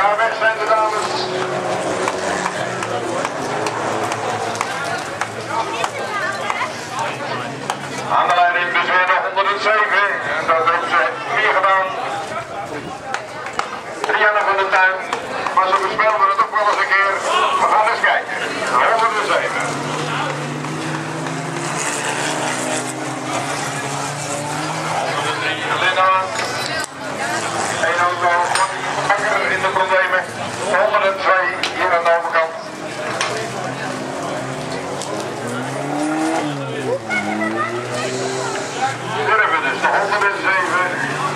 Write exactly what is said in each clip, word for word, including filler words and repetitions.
Ja, weg zijn de dames. Aan de leiding dus weer nog honderdzeven. En dat heeft ze meer gedaan. Rianne van de Tuin. Maar ze bespeelden het ook wel eens een keer. We gaan eens kijken. honderdzeven. Linda. Een auto. Bakker in de problemen. honderdtwee hier aan de overkant. Durven dus de honderdzeven.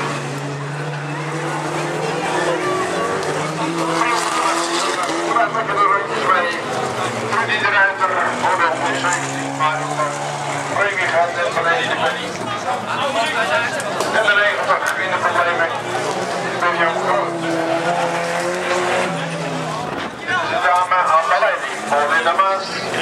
Lekker de rondjes mee. Rudy de Ruiter voor de honderdzeventien. Maar de premie gaat net van één in de penny. En de negentig in de problemen. William Groot. De dame aan de leiding. Paul in de Maas.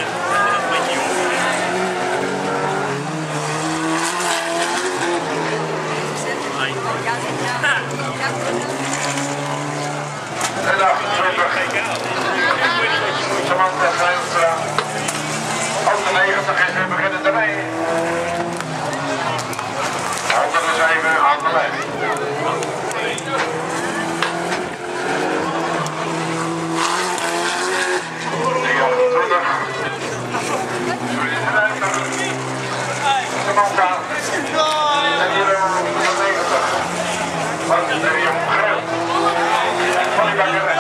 En achtentwintig. Samantha Zeilstra. Ook de negentig is weer beginnen te rijden. honderdzeven aan de leiding. negenentwintig. Samantha. En hier hebben we de negentig. Wat is er jong groot? Van die bakker.